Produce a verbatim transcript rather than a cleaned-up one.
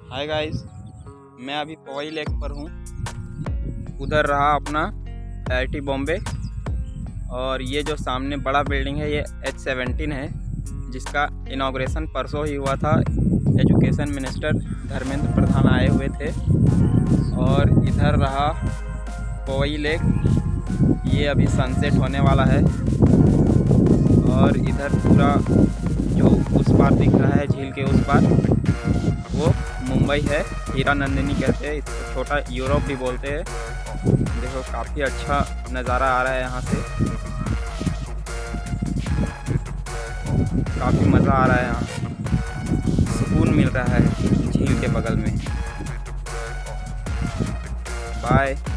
Hi guys, मैं अभी Pawai lake पर हूँ। उधर रहा अपना आई आई टी बॉम्बे, और ये जो सामने बड़ा बिल्डिंग है ये एच सेवेंटीन है, जिसका इनॉग्रेशन परसों ही हुआ था। एजुकेशन मिनिस्टर धर्मेंद्र प्रधान आए हुए थे। और इधर रहा पवई लेक, ये अभी सनसेट होने वाला है। और इधर पूरा जो उस पार दिख रहा है, झील के उस पार, वो मुंबई है। हीरा नंदिनी कहते हैं इसको, छोटा यूरोप भी बोलते हैं। देखो काफ़ी अच्छा नज़ारा आ रहा है यहाँ से, काफ़ी मज़ा आ रहा है। यहाँ सुकून मिल रहा है झील के बगल में। बाय।